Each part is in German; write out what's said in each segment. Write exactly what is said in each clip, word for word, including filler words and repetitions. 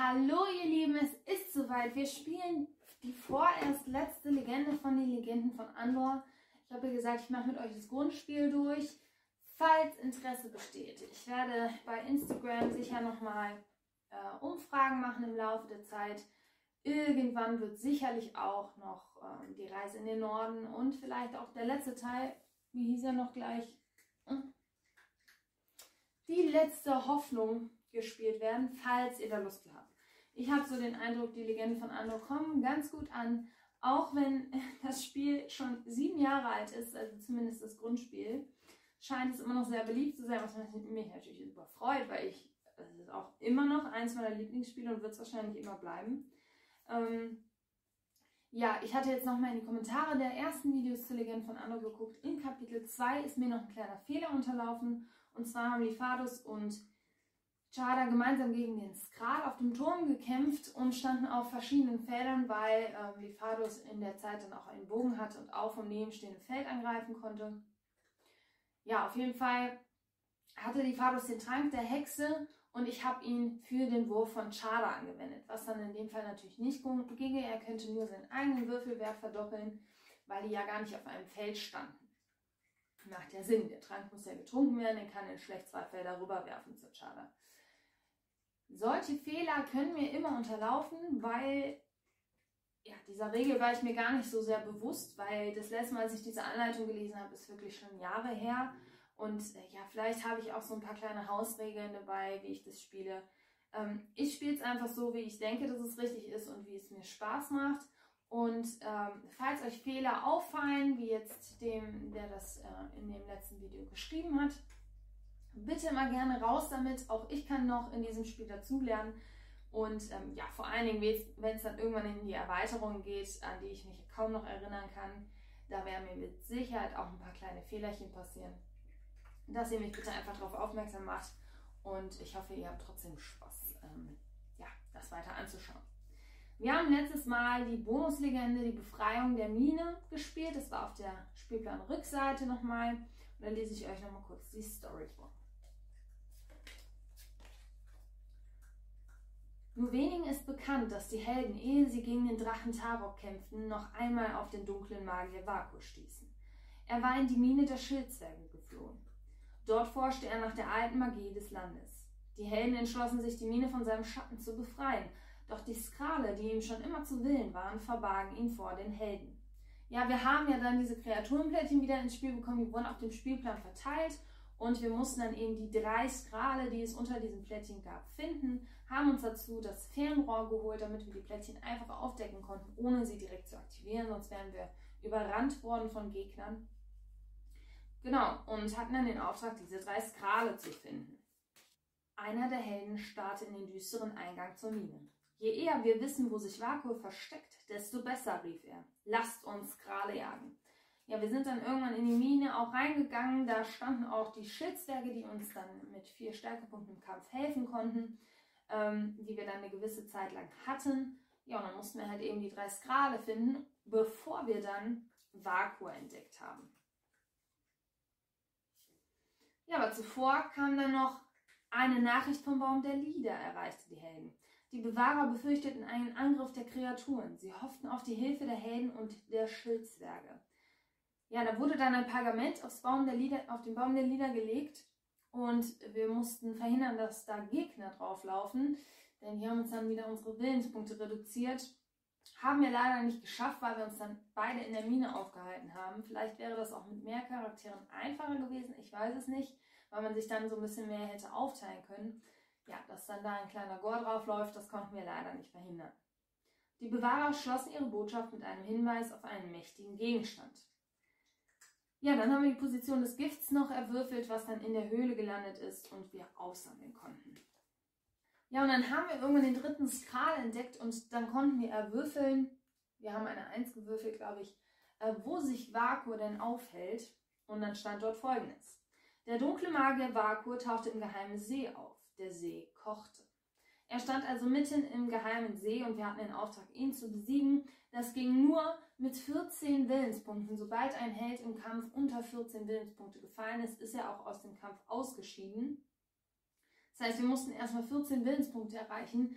Hallo ihr Lieben, es ist soweit. Wir spielen die vorerst letzte Legende von den Legenden von Andor. Ich habe ja gesagt, ich mache mit euch das Grundspiel durch. Falls Interesse besteht, ich werde bei Instagram sicher nochmal äh, Umfragen machen im Laufe der Zeit. Irgendwann wird sicherlich auch noch ähm, die Reise in den Norden und vielleicht auch der letzte Teil, wie hieß er noch gleich, hm? die letzte Hoffnung gespielt werden, falls ihr da Lust habt. Ich habe so den Eindruck, die Legenden von Andor kommen ganz gut an, auch wenn das Spiel schon sieben Jahre alt ist, also zumindest das Grundspiel, scheint es immer noch sehr beliebt zu sein, was mich natürlich super freut, weil ich, es ist auch immer noch eins meiner Lieblingsspiele und wird es wahrscheinlich immer bleiben. Ähm, ja, ich hatte jetzt nochmal in die Kommentare der ersten Videos zu Legenden von Andor geguckt. In Kapitel zwei ist mir noch ein kleiner Fehler unterlaufen, und zwar haben Lifados und Chada gemeinsam gegen den Skral auf dem Turm gekämpft und standen auf verschiedenen Feldern, weil ähm, Lifados in der Zeit dann auch einen Bogen hatte und auch vom nebenstehenden Feld angreifen konnte. Ja, auf jeden Fall hatte Lifados den Trank der Hexe und ich habe ihn für den Wurf von Chada angewendet, was dann in dem Fall natürlich nicht ginge. Er könnte nur seinen eigenen Würfelwert verdoppeln, weil die ja gar nicht auf einem Feld standen. Macht ja Sinn, der Trank muss ja getrunken werden, er kann ihn schlecht zwei Felder rüberwerfen zu Chada. Solche Fehler können mir immer unterlaufen, weil ja, dieser Regel war ich mir gar nicht so sehr bewusst, weil das letzte Mal, als ich diese Anleitung gelesen habe, ist wirklich schon Jahre her. Und äh, ja, vielleicht habe ich auch so ein paar kleine Hausregeln dabei, wie ich das spiele. Ähm, ich spiele es einfach so, wie ich denke, dass es richtig ist und wie es mir Spaß macht. Und ähm, falls euch Fehler auffallen, wie jetzt dem, der das äh, in dem letzten Video geschrieben hat, bitte immer gerne raus damit. Auch ich kann noch in diesem Spiel dazulernen. Und ähm, ja, vor allen Dingen, wenn es dann irgendwann in die Erweiterung geht, an die ich mich kaum noch erinnern kann, da werden mir mit Sicherheit auch ein paar kleine Fehlerchen passieren. Dass ihr mich bitte einfach darauf aufmerksam macht. Und ich hoffe, ihr habt trotzdem Spaß, ähm, ja, das weiter anzuschauen. Wir haben letztes Mal die Bonuslegende, die Befreiung der Mine, gespielt. Das war auf der Spielplan-Rückseite nochmal. Und dann lese ich euch nochmal kurz die Story vor. Nur wenigen ist bekannt, dass die Helden, ehe sie gegen den Drachen Tarok kämpften, noch einmal auf den dunklen Magier Vakur stießen. Er war in die Mine der Schildzwerge geflohen. Dort forschte er nach der alten Magie des Landes. Die Helden entschlossen sich, die Mine von seinem Schatten zu befreien, doch die Skrale, die ihm schon immer zu Willen waren, verbargen ihn vor den Helden. Ja, wir haben ja dann diese Kreaturenplättchen wieder ins Spiel bekommen, die wurden auf dem Spielplan verteilt. Und wir mussten dann eben die drei Skrale, die es unter diesen Plättchen gab, finden, haben uns dazu das Fernrohr geholt, damit wir die Plättchen einfach aufdecken konnten, ohne sie direkt zu aktivieren, sonst wären wir überrannt worden von Gegnern. Genau, und hatten dann den Auftrag, diese drei Skrale zu finden. Einer der Helden starrte in den düsteren Eingang zur Mine. Je eher wir wissen, wo sich Vakur versteckt, desto besser, rief er. Lasst uns Skrale jagen. Ja, wir sind dann irgendwann in die Mine auch reingegangen. Da standen auch die Schildzwerge, die uns dann mit vier Stärkepunkten im Kampf helfen konnten, ähm, die wir dann eine gewisse Zeit lang hatten. Ja, und dann mussten wir halt eben die drei Skrale finden, bevor wir dann Vakur entdeckt haben. Ja, aber zuvor kam dann noch eine Nachricht vom Baum der Lieder, erreichte die Helden. Die Bewahrer befürchteten einen Angriff der Kreaturen. Sie hofften auf die Hilfe der Helden und der Schildzwerge. Ja, da wurde dann ein Pergament aufs Baum der Lieder, auf den Baum der Lieder gelegt und wir mussten verhindern, dass da Gegner drauflaufen, denn die haben uns dann wieder unsere Willenspunkte reduziert. Haben wir leider nicht geschafft, weil wir uns dann beide in der Mine aufgehalten haben. Vielleicht wäre das auch mit mehr Charakteren einfacher gewesen, ich weiß es nicht, weil man sich dann so ein bisschen mehr hätte aufteilen können. Ja, dass dann da ein kleiner Gore draufläuft, das konnten wir leider nicht verhindern. Die Bewahrer schlossen ihre Botschaft mit einem Hinweis auf einen mächtigen Gegenstand. Ja, dann haben wir die Position des Gifts noch erwürfelt, was dann in der Höhle gelandet ist und wir aufsammeln konnten. Ja, und dann haben wir irgendwann den dritten Skral entdeckt und dann konnten wir erwürfeln, wir haben eine eins gewürfelt, glaube ich, äh, wo sich Vakur denn aufhält. Und dann stand dort Folgendes. Der dunkle Magier Vakur tauchte im geheimen See auf. Der See kochte. Er stand also mitten im geheimen See und wir hatten den Auftrag, ihn zu besiegen. Das ging nur mit vierzehn Willenspunkten. Sobald ein Held im Kampf unter vierzehn Willenspunkte gefallen ist, ist er auch aus dem Kampf ausgeschieden. Das heißt, wir mussten erstmal vierzehn Willenspunkte erreichen,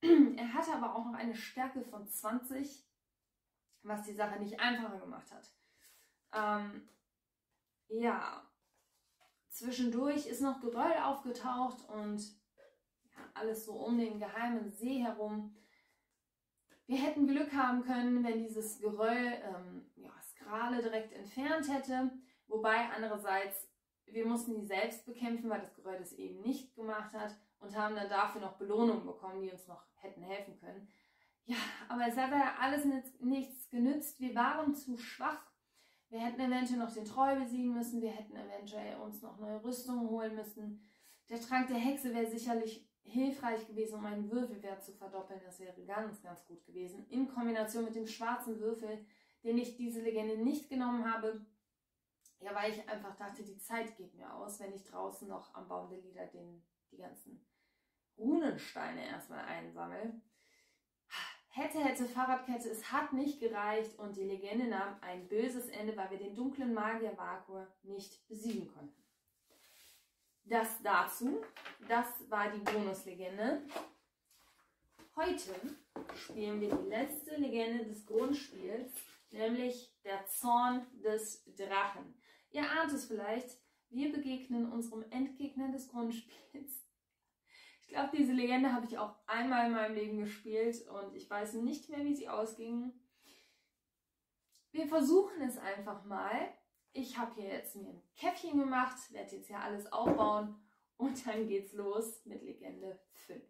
Er hatte aber auch noch eine Stärke von zwanzig, was die Sache nicht einfacher gemacht hat. Ähm, ja, zwischendurch ist noch Geröll aufgetaucht und ja, alles so um den geheimen See herum. Wir hätten Glück haben können, wenn dieses Geröll ähm, ja, Skrale direkt entfernt hätte. Wobei andererseits, wir mussten die selbst bekämpfen, weil das Geröll das eben nicht gemacht hat und haben dann dafür noch Belohnungen bekommen, die uns noch hätten helfen können. Ja, aber es hat ja alles nichts genützt. Wir waren zu schwach. Wir hätten eventuell noch den Troll besiegen müssen. Wir hätten eventuell uns noch neue Rüstungen holen müssen. Der Trank der Hexe wäre sicherlich hilfreich gewesen, um meinen Würfelwert zu verdoppeln. Das wäre ganz, ganz gut gewesen. In Kombination mit dem schwarzen Würfel, den ich diese Legende nicht genommen habe. Ja, weil ich einfach dachte, die Zeit geht mir aus, wenn ich draußen noch am Baum der Lieder den, die ganzen Runensteine erstmal einsammle. Hätte, hätte, Fahrradkette, es hat nicht gereicht und die Legende nahm ein böses Ende, weil wir den dunklen Magier Vakor nicht besiegen konnten. Das dazu, das war die Bonuslegende. Heute spielen wir die letzte Legende des Grundspiels, nämlich der Zorn des Drachen. Ihr ahnt es vielleicht, wir begegnen unserem Endgegner des Grundspiels. Ich glaube, diese Legende habe ich auch einmal in meinem Leben gespielt und ich weiß nicht mehr, wie sie ausging. Wir versuchen es einfach mal. Ich habe hier jetzt mir ein Käffchen gemacht, werde jetzt hier alles aufbauen und dann geht's los mit Legende fünf.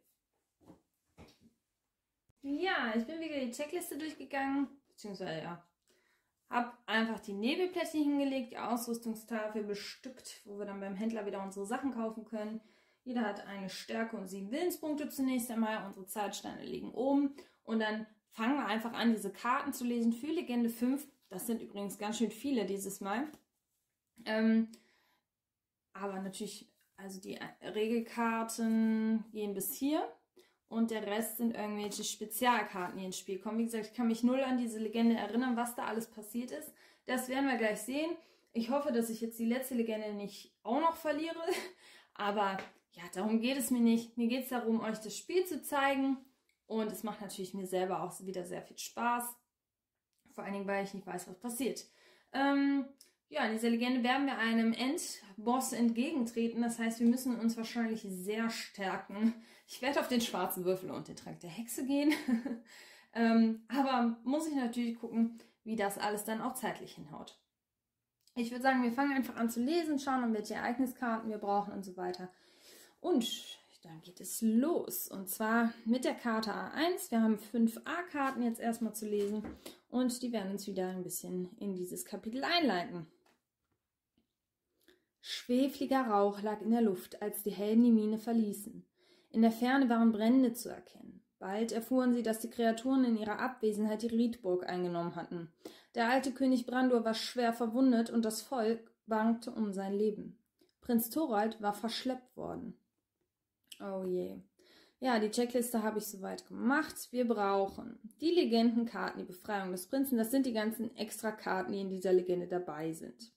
Ja, ich bin wieder die Checkliste durchgegangen, beziehungsweise ja, habe einfach die Nebelplättchen hingelegt, die Ausrüstungstafel bestückt, wo wir dann beim Händler wieder unsere Sachen kaufen können. Jeder hat eine Stärke und sieben Willenspunkte zunächst einmal. Unsere Zeitsteine liegen oben. Und dann fangen wir einfach an, diese Karten zu lesen für Legende fünf. Das sind übrigens ganz schön viele dieses Mal. Ähm, aber natürlich, also die Regelkarten gehen bis hier. Und der Rest sind irgendwelche Spezialkarten, die ins Spiel kommen. Wie gesagt, ich kann mich null an diese Legende erinnern, was da alles passiert ist. Das werden wir gleich sehen. Ich hoffe, dass ich jetzt die letzte Legende nicht auch noch verliere. Aber ja, darum geht es mir nicht. Mir geht es darum, euch das Spiel zu zeigen. Und es macht natürlich mir selber auch wieder sehr viel Spaß. Vor allen Dingen, weil ich nicht weiß, was passiert. Ähm, ja, in dieser Legende werden wir einem Endboss entgegentreten. Das heißt, wir müssen uns wahrscheinlich sehr stärken. Ich werde auf den schwarzen Würfel und den Trank der Hexe gehen. ähm, aber muss ich natürlich gucken, wie das alles dann auch zeitlich hinhaut. Ich würde sagen, wir fangen einfach an zu lesen, schauen, um welche Ereigniskarten wir brauchen und so weiter. Und dann geht es los. Und zwar mit der Karte A eins. Wir haben fünf A-Karten jetzt erstmal zu lesen. Und die werden uns wieder ein bisschen in dieses Kapitel einleiten. Schwefliger Rauch lag in der Luft, als die Helden die Mine verließen. In der Ferne waren Brände zu erkennen. Bald erfuhren sie, dass die Kreaturen in ihrer Abwesenheit die Riedburg eingenommen hatten. Der alte König Brandur war schwer verwundet und das Volk bangte um sein Leben. Prinz Thorald war verschleppt worden. Oh je. Ja, die Checkliste habe ich soweit gemacht. Wir brauchen die Legendenkarten, die Befreiung des Prinzen. Das sind die ganzen extra Karten, die in dieser Legende dabei sind.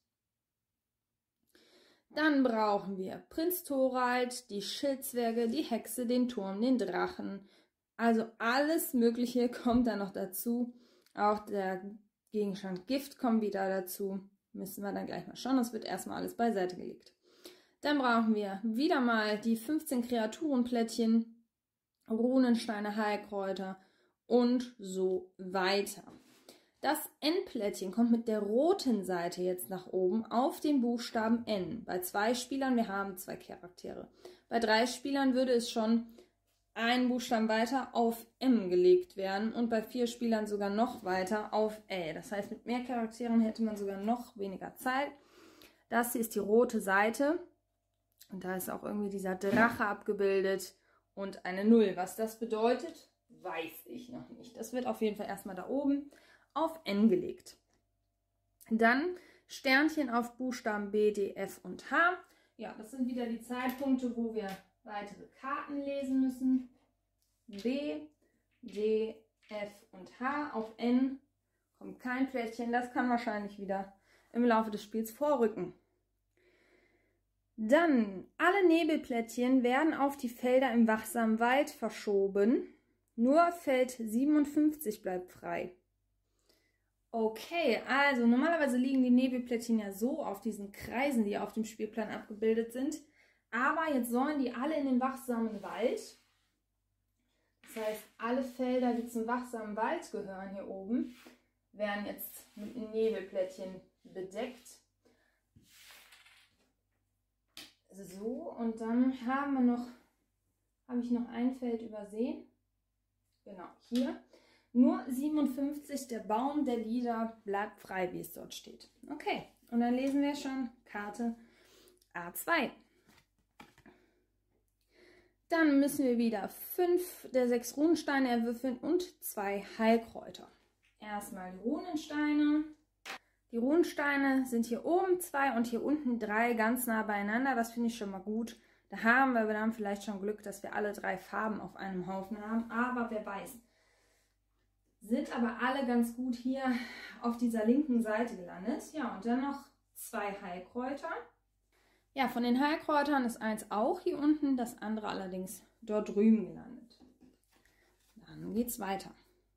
Dann brauchen wir Prinz Thorald, die Schildzwerge, die Hexe, den Turm, den Drachen. Also alles Mögliche kommt da noch dazu. Auch der Gegenstand Gift kommt wieder dazu. Müssen wir dann gleich mal schauen. Das wird erstmal alles beiseite gelegt. Dann brauchen wir wieder mal die fünfzehn Kreaturenplättchen, Runensteine, Heilkräuter und so weiter. Das N-Plättchen kommt mit der roten Seite jetzt nach oben auf den Buchstaben N. Bei zwei Spielern, wir haben zwei Charaktere. Bei drei Spielern würde es schon einen Buchstaben weiter auf M gelegt werden und bei vier Spielern sogar noch weiter auf L. Das heißt, mit mehr Charakteren hätte man sogar noch weniger Zeit. Das hier ist die rote Seite. Und da ist auch irgendwie dieser Drache abgebildet und eine Null. Was das bedeutet, weiß ich noch nicht. Das wird auf jeden Fall erstmal da oben auf N gelegt. Dann Sternchen auf Buchstaben B, D, F und H. Ja, das sind wieder die Zeitpunkte, wo wir weitere Karten lesen müssen. B, D, F und H. Auf N kommt kein Plättchen. Das kann wahrscheinlich wieder im Laufe des Spiels vorrücken. Dann, alle Nebelplättchen werden auf die Felder im wachsamen Wald verschoben. Nur Feld siebenundfünfzig bleibt frei. Okay, also normalerweise liegen die Nebelplättchen ja so auf diesen Kreisen, die auf dem Spielplan abgebildet sind. Aber jetzt sollen die alle in den wachsamen Wald. Das heißt, alle Felder, die zum wachsamen Wald gehören hier oben, werden jetzt mit Nebelplättchen bedeckt. So, und dann haben wir noch, habe ich noch ein Feld übersehen. Genau, hier. Nur siebenundfünfzig, der Baum der Lieder, bleibt frei, wie es dort steht. Okay, und dann lesen wir schon Karte A zwei. Dann müssen wir wieder fünf der sechs Runensteine erwürfeln und zwei Heilkräuter. Erstmal die Runensteine. Die Runensteine sind hier oben zwei und hier unten drei ganz nah beieinander. Das finde ich schon mal gut. Da haben wir dann vielleicht schon Glück, dass wir alle drei Farben auf einem Haufen haben. Aber wer weiß. Sind aber alle ganz gut hier auf dieser linken Seite gelandet. Ja, und dann noch zwei Heilkräuter. Ja, von den Heilkräutern ist eins auch hier unten, das andere allerdings dort drüben gelandet. Dann geht es weiter.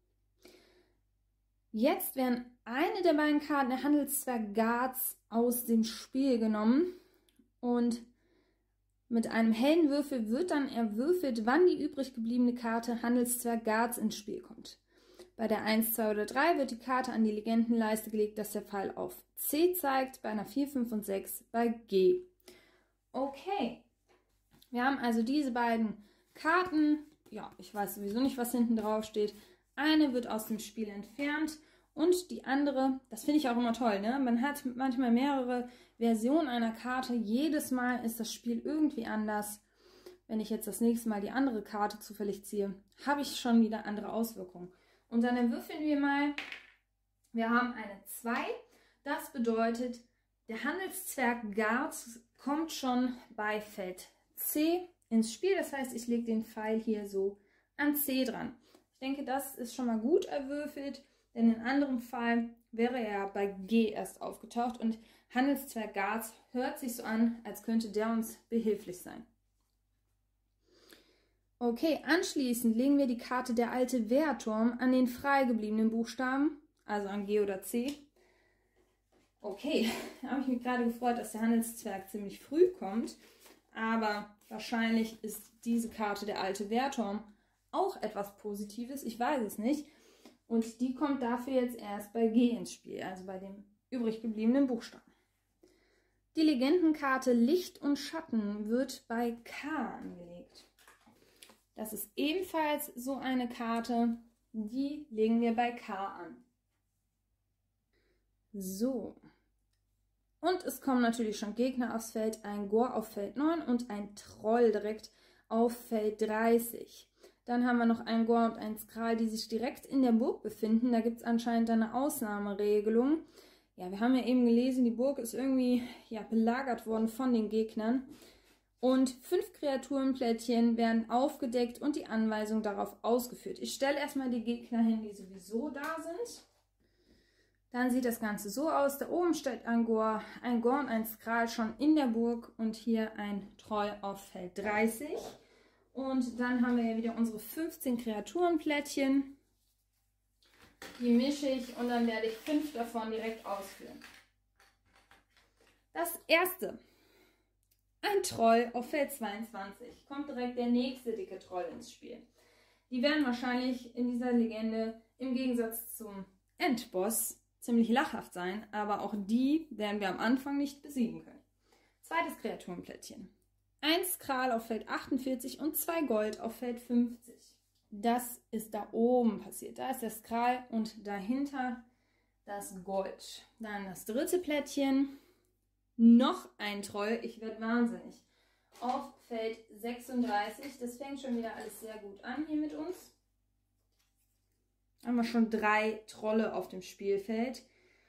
Jetzt werden eine der beiden Karten der Handelszwerg Garz aus dem Spiel genommen und mit einem hellen Würfel wird dann erwürfelt, wann die übrig gebliebene Karte Handelszwerg Garz ins Spiel kommt. Bei der eins, zwei oder drei wird die Karte an die Legendenleiste gelegt, dass der Pfeil auf C zeigt, bei einer vier, fünf und sechs bei G. Okay, wir haben also diese beiden Karten. Ja, ich weiß sowieso nicht, was hinten drauf steht. Eine wird aus dem Spiel entfernt und die andere, das finde ich auch immer toll, ne? Man hat manchmal mehrere Versionen einer Karte. Jedes Mal ist das Spiel irgendwie anders. Wenn ich jetzt das nächste Mal die andere Karte zufällig ziehe, habe ich schon wieder andere Auswirkungen. Und dann erwürfeln wir mal, wir haben eine zwei. Das bedeutet, der Handelszwerg Garz kommt schon bei Feld C ins Spiel. Das heißt, ich lege den Pfeil hier so an C dran. Ich denke, das ist schon mal gut erwürfelt, denn in anderem Fall wäre er bei G erst aufgetaucht. Und Handelszwerg Garz hört sich so an, als könnte der uns behilflich sein. Okay, anschließend legen wir die Karte der alte Wehrturm an den frei gebliebenen Buchstaben, also an G oder C. Okay, da habe ich mich gerade gefreut, dass der Handelszwerg ziemlich früh kommt, aber wahrscheinlich ist diese Karte der alte Wehrturm auch etwas Positives, ich weiß es nicht. Und die kommt dafür jetzt erst bei G ins Spiel, also bei dem übrig gebliebenen Buchstaben. Die Legendenkarte Licht und Schatten wird bei K angelegt. Das ist ebenfalls so eine Karte, die legen wir bei K an. So. Und es kommen natürlich schon Gegner aufs Feld, ein Gor auf Feld neun und ein Troll direkt auf Feld dreißig. Dann haben wir noch einen Gor und einen Skral, die sich direkt in der Burg befinden. Da gibt es anscheinend eine Ausnahmeregelung. Ja, wir haben ja eben gelesen, die Burg ist irgendwie ja, belagert worden von den Gegnern. Und fünf Kreaturenplättchen werden aufgedeckt und die Anweisung darauf ausgeführt. Ich stelle erstmal die Gegner hin, die sowieso da sind. Dann sieht das Ganze so aus. Da oben steht ein Gor, ein Gor und ein Skral schon in der Burg und hier ein Troll auf Feld dreißig. Und dann haben wir ja wieder unsere fünfzehn Kreaturenplättchen. Die mische ich und dann werde ich fünf davon direkt ausführen. Das erste. Ein Troll auf Feld zweiundzwanzig. Kommt direkt der nächste dicke Troll ins Spiel. Die werden wahrscheinlich in dieser Legende im Gegensatz zum Endboss ziemlich lachhaft sein, aber auch die werden wir am Anfang nicht besiegen können. Zweites Kreaturenplättchen. Ein Skral auf Feld achtundvierzig und zwei Gold auf Feld fünfzig. Das ist da oben passiert. Da ist der Skral und dahinter das Gold. Dann das dritte Plättchen. Noch ein Troll, ich werde wahnsinnig. Auf Feld sechsunddreißig, das fängt schon wieder alles sehr gut an hier mit uns. Haben wir schon drei Trolle auf dem Spielfeld.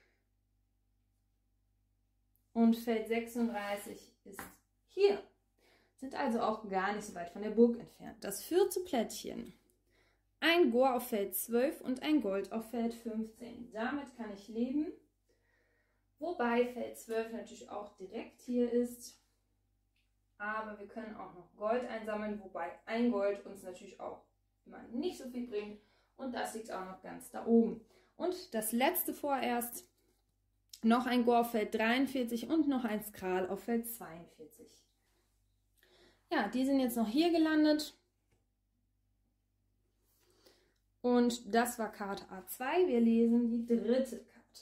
Und Feld sechsunddreißig ist hier. Sind also auch gar nicht so weit von der Burg entfernt. Das vierte Plättchen. Ein Gor auf Feld zwölf und ein Gold auf Feld fünfzehn. Damit kann ich leben. Wobei Feld zwölf natürlich auch direkt hier ist. Aber wir können auch noch Gold einsammeln, wobei ein Gold uns natürlich auch immer nicht so viel bringt. Und das liegt auch noch ganz da oben. Und das letzte vorerst, noch ein Gore auf Feld dreiundvierzig und noch ein Skral auf Feld zweiundvierzig. Ja, die sind jetzt noch hier gelandet. Und das war Karte A zwei. Wir lesen die dritte Karte.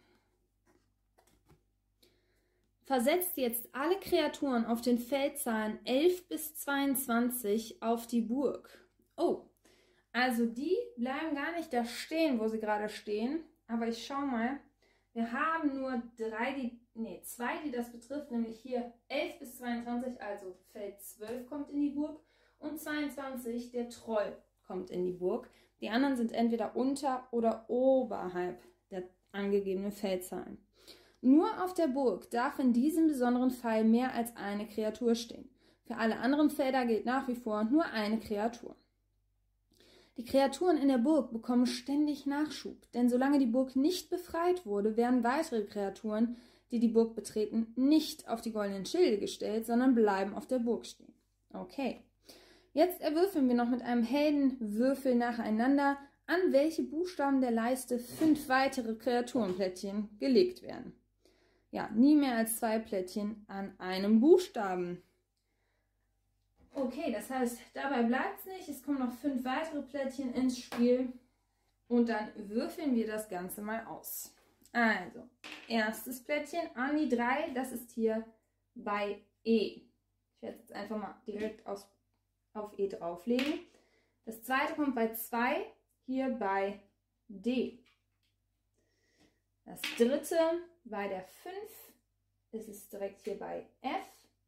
Versetzt jetzt alle Kreaturen auf den Feldzahlen elf bis zweiundzwanzig auf die Burg. Oh, also die bleiben gar nicht da stehen, wo sie gerade stehen. Aber ich schau mal. Wir haben nur drei, die, nee, zwei, die das betrifft, nämlich hier elf bis zweiundzwanzig, also Feld zwölf kommt in die Burg und zweiundzwanzig, der Troll, kommt in die Burg. Die anderen sind entweder unter oder oberhalb der angegebenen Feldzahlen. Nur auf der Burg darf in diesem besonderen Fall mehr als eine Kreatur stehen. Für alle anderen Felder gilt nach wie vor nur eine Kreatur. Die Kreaturen in der Burg bekommen ständig Nachschub, denn solange die Burg nicht befreit wurde, werden weitere Kreaturen, die die Burg betreten, nicht auf die goldenen Schilde gestellt, sondern bleiben auf der Burg stehen. Okay, jetzt erwürfeln wir noch mit einem Heldenwürfel nacheinander, an welche Buchstaben der Leiste fünf weitere Kreaturenplättchen gelegt werden. Ja, nie mehr als zwei Plättchen an einem Buchstaben. Okay, das heißt, dabei bleibt es nicht. Es kommen noch fünf weitere Plättchen ins Spiel. Und dann würfeln wir das Ganze mal aus. Also, erstes Plättchen an die drei. Das ist hier bei E. Ich werde jetzt einfach mal direkt aus, auf E drauflegen. Das zweite kommt bei zwei. Hier bei D. Das dritte bei der fünf. Das ist direkt hier bei F.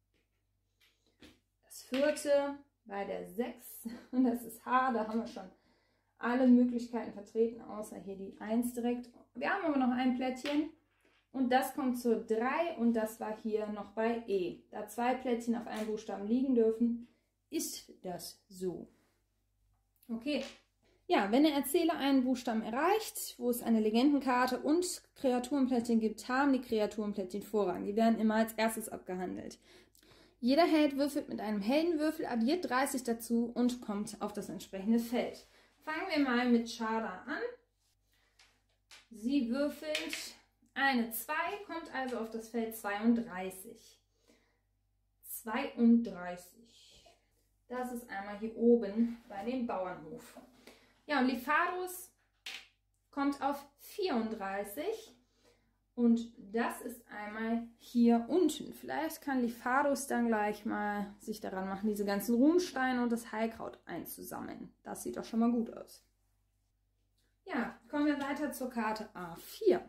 Das vierte bei der sechs und das ist H, da haben wir schon alle Möglichkeiten vertreten, außer hier die eins direkt. Wir haben aber noch ein Plättchen und das kommt zur drei und das war hier noch bei E. Da zwei Plättchen auf einem Buchstaben liegen dürfen, ist das so. Okay, ja, wenn der Erzähler einen Buchstaben erreicht, wo es eine Legendenkarte und Kreaturenplättchen gibt, haben die Kreaturenplättchen Vorrang. Die werden immer als erstes abgehandelt. Jeder Held würfelt mit einem Heldenwürfel, addiert dreißig dazu und kommt auf das entsprechende Feld. Fangen wir mal mit Chara an. Sie würfelt eine zwei, kommt also auf das Feld zweiunddreißig. zweiunddreißig. Das ist einmal hier oben bei dem Bauernhof. Ja, und Lifadus kommt auf vierunddreißig. Und das ist einmal hier unten. Vielleicht kann Lifadus dann gleich mal sich daran machen, diese ganzen Runensteine und das Heilkraut einzusammeln. Das sieht doch schon mal gut aus. Ja, kommen wir weiter zur Karte A vier.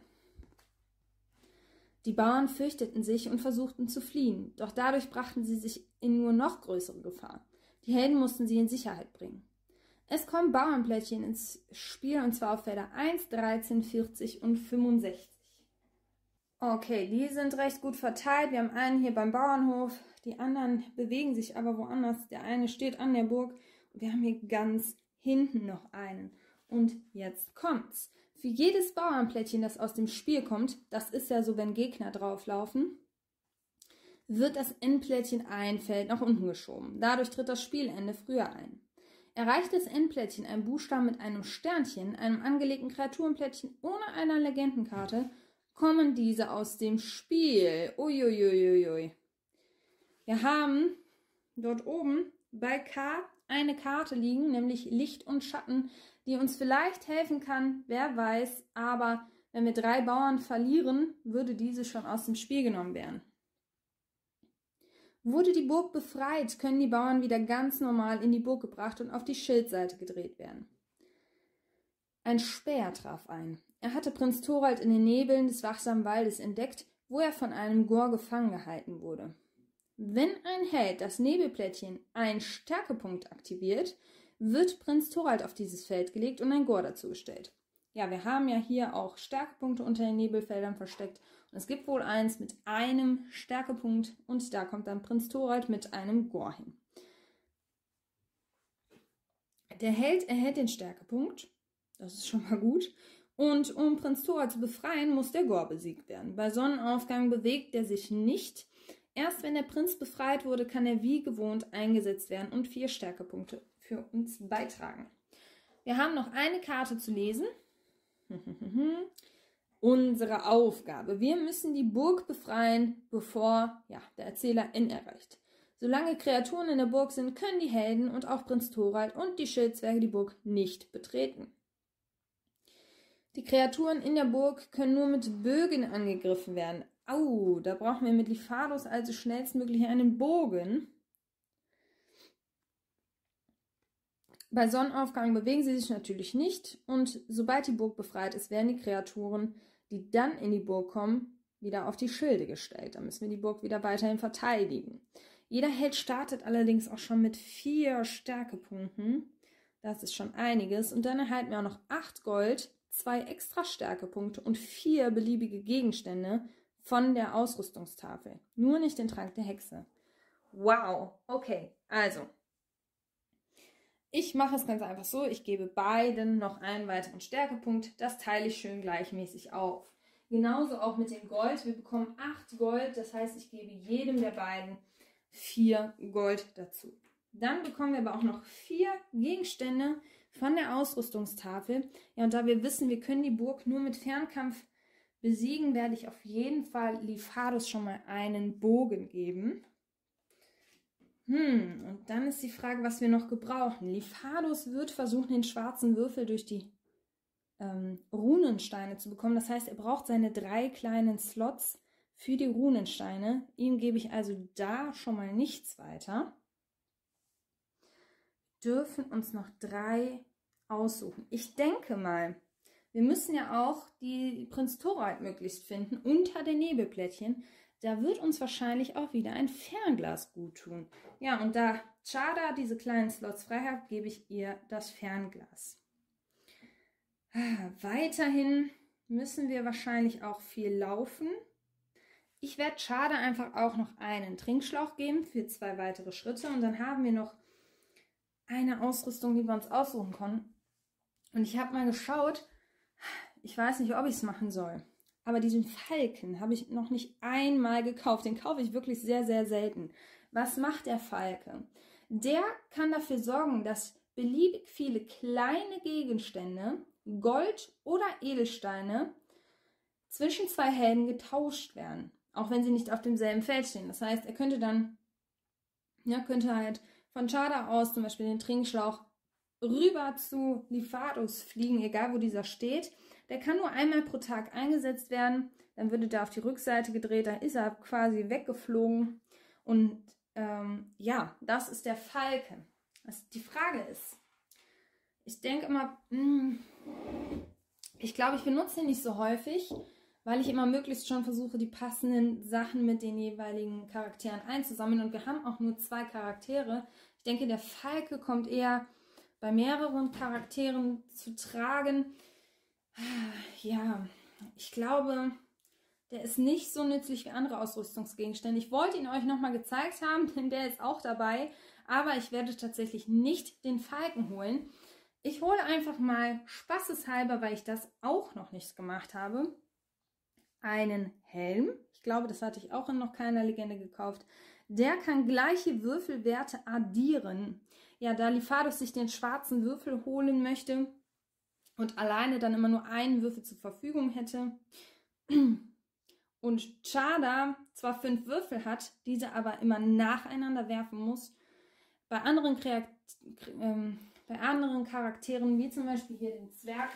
Die Bauern fürchteten sich und versuchten zu fliehen, doch dadurch brachten sie sich in nur noch größere Gefahr. Die Helden mussten sie in Sicherheit bringen. Es kommen Bauernplättchen ins Spiel und zwar auf Felder eins, dreizehn, vierzig und fünfundsechzig. Okay, die sind recht gut verteilt. Wir haben einen hier beim Bauernhof, die anderen bewegen sich aber woanders. Der eine steht an der Burg und wir haben hier ganz hinten noch einen. Und jetzt kommt's. Für jedes Bauernplättchen, das aus dem Spiel kommt, das ist ja so, wenn Gegner drauflaufen, wird das Endplättchen ein Feld nach unten geschoben. Dadurch tritt das Spielende früher ein. Erreicht das Endplättchen einen Buchstaben mit einem Sternchen, einem angelegten Kreaturenplättchen ohne einer Legendenkarte, kommen diese aus dem Spiel. Uiuiuiui. Wir haben dort oben bei K eine Karte liegen, nämlich Licht und Schatten, die uns vielleicht helfen kann, wer weiß, aber wenn wir drei Bauern verlieren, würde diese schon aus dem Spiel genommen werden. Wurde die Burg befreit, können die Bauern wieder ganz normal in die Burg gebracht und auf die Schildseite gedreht werden. Ein Späher traf ein. Er hatte Prinz Thorald in den Nebeln des wachsamen Waldes entdeckt, wo er von einem Gore gefangen gehalten wurde. Wenn ein Held das Nebelplättchen einen Stärkepunkt aktiviert, wird Prinz Thorald auf dieses Feld gelegt und ein Gore dazu gestellt. Ja, wir haben ja hier auch Stärkepunkte unter den Nebelfeldern versteckt. Und es gibt wohl eins mit einem Stärkepunkt und da kommt dann Prinz Thorald mit einem Gore hin. Der Held erhält den Stärkepunkt, das ist schon mal gut. Und um Prinz Thorald zu befreien, muss der Gore besiegt werden. Bei Sonnenaufgang bewegt er sich nicht. Erst wenn der Prinz befreit wurde, kann er wie gewohnt eingesetzt werden und vier Stärkepunkte für uns beitragen. Wir haben noch eine Karte zu lesen. Unsere Aufgabe. Wir müssen die Burg befreien, bevor ja, der Erzähler N erreicht. Solange Kreaturen in der Burg sind, können die Helden und auch Prinz Thorald und die Schildzwerge die Burg nicht betreten. Die Kreaturen in der Burg können nur mit Bögen angegriffen werden. Au, da brauchen wir mit Lifados also schnellstmöglich einen Bogen. Bei Sonnenaufgang bewegen sie sich natürlich nicht und sobald die Burg befreit ist, werden die Kreaturen, die dann in die Burg kommen, wieder auf die Schilde gestellt. Da müssen wir die Burg wieder weiterhin verteidigen. Jeder Held startet allerdings auch schon mit vier Stärkepunkten. Das ist schon einiges. Und dann erhalten wir auch noch acht Gold, zwei extra Stärkepunkte und vier beliebige Gegenstände von der Ausrüstungstafel. Nur nicht den Trank der Hexe. Wow, okay, also. Ich mache es ganz einfach so, ich gebe beiden noch einen weiteren Stärkepunkt. Das teile ich schön gleichmäßig auf. Genauso auch mit dem Gold. Wir bekommen acht Gold, das heißt, ich gebe jedem der beiden vier Gold dazu. Dann bekommen wir aber auch noch vier Gegenstände von der Ausrüstungstafel. Ja, und da wir wissen, wir können die Burg nur mit Fernkampf besiegen, werde ich auf jeden Fall Lifados schon mal einen Bogen geben. Hm, und dann ist die Frage, was wir noch gebrauchen. Lifados wird versuchen, den schwarzen Würfel durch die ähm, Runensteine zu bekommen. Das heißt, er braucht seine drei kleinen Slots für die Runensteine. Ihm gebe ich also da schon mal nichts weiter. Wir dürfen uns noch drei aussuchen. Ich denke mal, wir müssen ja auch die Prinz Thorald möglichst finden unter den Nebelplättchen. Da wird uns wahrscheinlich auch wieder ein Fernglas gut tun. Ja, und da Chada diese kleinen Slots frei hat, gebe ich ihr das Fernglas. Ah, weiterhin müssen wir wahrscheinlich auch viel laufen. Ich werde Chada einfach auch noch einen Trinkschlauch geben für zwei weitere Schritte. Und dann haben wir noch eine Ausrüstung, die wir uns aussuchen können. Und ich habe mal geschaut, ich weiß nicht, ob ich es machen soll. Aber diesen Falken habe ich noch nicht einmal gekauft. Den kaufe ich wirklich sehr, sehr selten. Was macht der Falke? Der kann dafür sorgen, dass beliebig viele kleine Gegenstände, Gold oder Edelsteine, zwischen zwei Helden getauscht werden. Auch wenn sie nicht auf demselben Feld stehen. Das heißt, er könnte dann, ja, könnte halt von Chada aus zum Beispiel den Trinkschlauch rüber zu Lifados fliegen, egal wo dieser steht. Der kann nur einmal pro Tag eingesetzt werden, dann würde der auf die Rückseite gedreht, dann ist er quasi weggeflogen. Und ähm, ja, das ist der Falke. Was die Frage ist, ich denke immer, mh, ich glaube, ich benutze ihn nicht so häufig, weil ich immer möglichst schon versuche, die passenden Sachen mit den jeweiligen Charakteren einzusammeln. Und wir haben auch nur zwei Charaktere. Ich denke, der Falke kommt eher bei mehreren Charakteren zu tragen. Ja, ich glaube, der ist nicht so nützlich wie andere Ausrüstungsgegenstände. Ich wollte ihn euch nochmal gezeigt haben, denn der ist auch dabei. Aber ich werde tatsächlich nicht den Falken holen. Ich hole einfach mal spaßeshalber, weil ich das auch noch nicht gemacht habe, einen Helm. Ich glaube, das hatte ich auch in noch keiner Legende gekauft. Der kann gleiche Würfelwerte addieren. Ja, da Lifados sich den schwarzen Würfel holen möchte und alleine dann immer nur einen Würfel zur Verfügung hätte und Chada zwar fünf Würfel hat, diese aber immer nacheinander werfen muss, bei anderen, Kreat ähm, bei anderen Charakteren, wie zum Beispiel hier den Zwerg,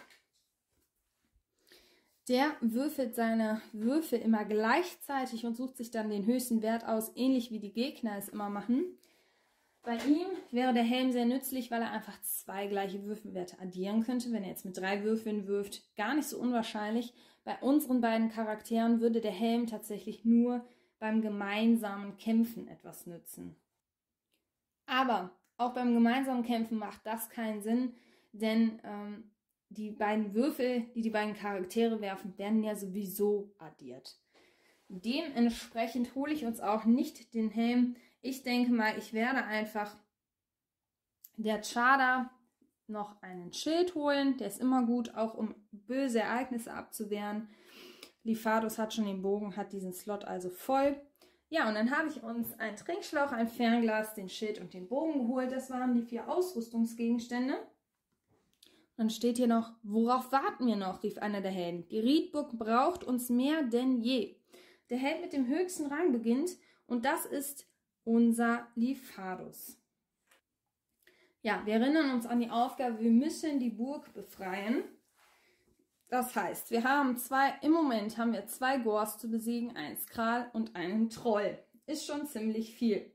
der würfelt seine Würfel immer gleichzeitig und sucht sich dann den höchsten Wert aus, ähnlich wie die Gegner es immer machen. Bei ihm wäre der Helm sehr nützlich, weil er einfach zwei gleiche Würfelwerte addieren könnte. Wenn er jetzt mit drei Würfeln wirft, gar nicht so unwahrscheinlich. Bei unseren beiden Charakteren würde der Helm tatsächlich nur beim gemeinsamen Kämpfen etwas nützen. Aber auch beim gemeinsamen Kämpfen macht das keinen Sinn, denn ähm, die beiden Würfel, die die beiden Charaktere werfen, werden ja sowieso addiert. Dementsprechend hole ich uns auch nicht den Helm. Ich denke mal, ich werde einfach der Chada noch einen Schild holen. Der ist immer gut, auch um böse Ereignisse abzuwehren. Lifados hat schon den Bogen, hat diesen Slot also voll. Ja, und dann habe ich uns einen Trinkschlauch, ein Fernglas, den Schild und den Bogen geholt. Das waren die vier Ausrüstungsgegenstände. Dann steht hier noch, worauf warten wir noch, rief einer der Helden. Die Rietburg braucht uns mehr denn je. Der Held mit dem höchsten Rang beginnt und das ist unser Lifardus. Ja, wir erinnern uns an die Aufgabe, wir müssen die Burg befreien. Das heißt, wir haben zwei, im Moment haben wir zwei Gors zu besiegen, einen Skral und einen Troll. Ist schon ziemlich viel.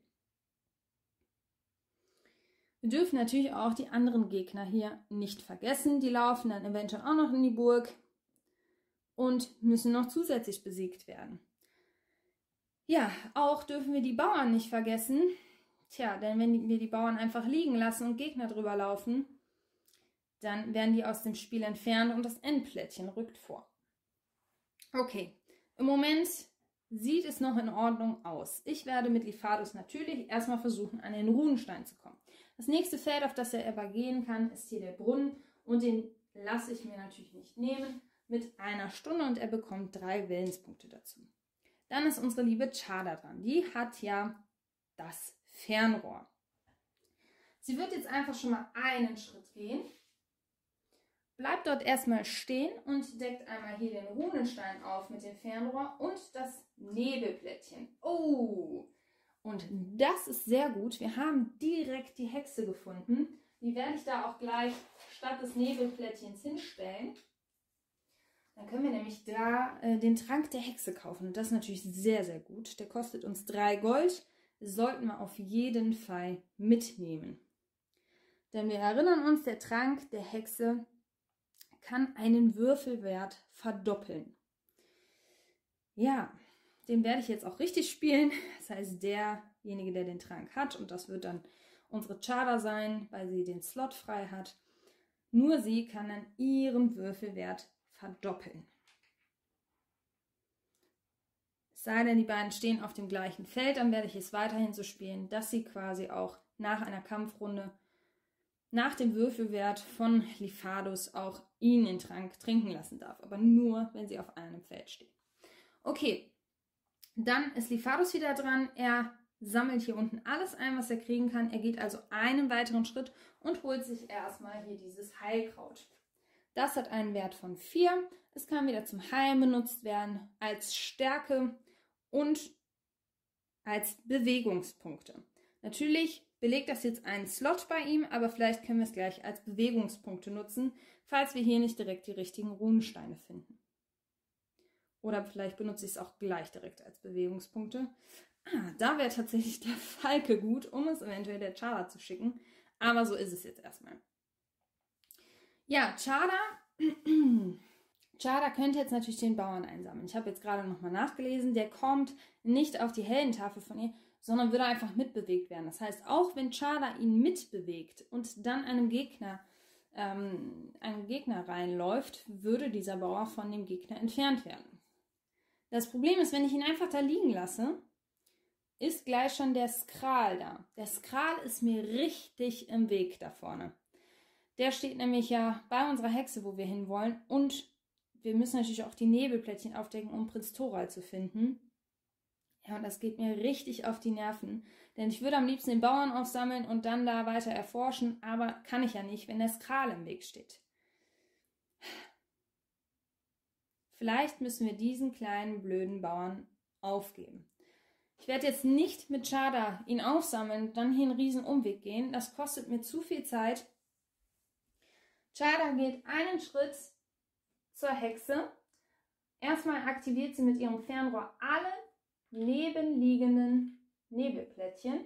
Wir dürfen natürlich auch die anderen Gegner hier nicht vergessen. Die laufen dann eventuell auch noch in die Burg und müssen noch zusätzlich besiegt werden. Ja, auch dürfen wir die Bauern nicht vergessen. Tja, denn wenn wir die Bauern einfach liegen lassen und Gegner drüber laufen, dann werden die aus dem Spiel entfernt und das Endplättchen rückt vor. Okay, im Moment sieht es noch in Ordnung aus. Ich werde mit Lifardus natürlich erstmal versuchen, an den Runenstein zu kommen. Das nächste Feld, auf das er aber gehen kann, ist hier der Brunnen und den lasse ich mir natürlich nicht nehmen mit einer Stunde und er bekommt drei Willenspunkte dazu. Dann ist unsere liebe Chada dran. Die hat ja das Fernrohr. Sie wird jetzt einfach schon mal einen Schritt gehen. Bleibt dort erstmal stehen und deckt einmal hier den Runenstein auf mit dem Fernrohr und das Nebelplättchen. Oh, und das ist sehr gut. Wir haben direkt die Hexe gefunden. Die werde ich da auch gleich statt des Nebelplättchens hinstellen. Dann können wir nämlich da äh, den Trank der Hexe kaufen. Und das ist natürlich sehr, sehr gut. Der kostet uns drei Gold. Sollten wir auf jeden Fall mitnehmen. Denn wir erinnern uns, der Trank der Hexe kann einen Würfelwert verdoppeln. Ja, den werde ich jetzt auch richtig spielen. Das heißt, derjenige, der den Trank hat, und das wird dann unsere Chada sein, weil sie den Slot frei hat, nur sie kann dann ihren Würfelwert verdoppeln. Es sei denn, die beiden stehen auf dem gleichen Feld, dann werde ich es weiterhin so spielen, dass sie quasi auch nach einer Kampfrunde nach dem Würfelwert von Lifardus auch ihn den Trank trinken lassen darf. Aber nur, wenn sie auf einem Feld stehen. Okay, dann ist Lifardus wieder dran. Er sammelt hier unten alles ein, was er kriegen kann. Er geht also einen weiteren Schritt und holt sich erstmal hier dieses Heilkraut. Das hat einen Wert von vier. Es kann wieder zum Heilen benutzt werden, als Stärke und als Bewegungspunkte. Natürlich belegt das jetzt einen Slot bei ihm, aber vielleicht können wir es gleich als Bewegungspunkte nutzen, falls wir hier nicht direkt die richtigen Runensteine finden. Oder vielleicht benutze ich es auch gleich direkt als Bewegungspunkte. Ah, da wäre tatsächlich der Falke gut, um es eventuell der Chada zu schicken. Aber so ist es jetzt erstmal. Ja, Chada, Chada könnte jetzt natürlich den Bauern einsammeln. Ich habe jetzt gerade nochmal nachgelesen, der kommt nicht auf die Heldentafel von ihr, sondern würde einfach mitbewegt werden. Das heißt, auch wenn Chada ihn mitbewegt und dann einem Gegner, ähm, einem Gegner reinläuft, würde dieser Bauer von dem Gegner entfernt werden. Das Problem ist, wenn ich ihn einfach da liegen lasse, ist gleich schon der Skral da. Der Skral ist mir richtig im Weg da vorne. Der steht nämlich ja bei unserer Hexe, wo wir hinwollen. Und wir müssen natürlich auch die Nebelplättchen aufdecken, um Prinz Thoral zu finden. Ja, und das geht mir richtig auf die Nerven. Denn ich würde am liebsten den Bauern aufsammeln und dann da weiter erforschen. Aber kann ich ja nicht, wenn der Skral im Weg steht. Vielleicht müssen wir diesen kleinen blöden Bauern aufgeben. Ich werde jetzt nicht mit Chada ihn aufsammeln und dann hier einen riesen Umweg gehen. Das kostet mir zu viel Zeit. Chada geht einen Schritt zur Hexe. Erstmal aktiviert sie mit ihrem Fernrohr alle nebenliegenden Nebelplättchen.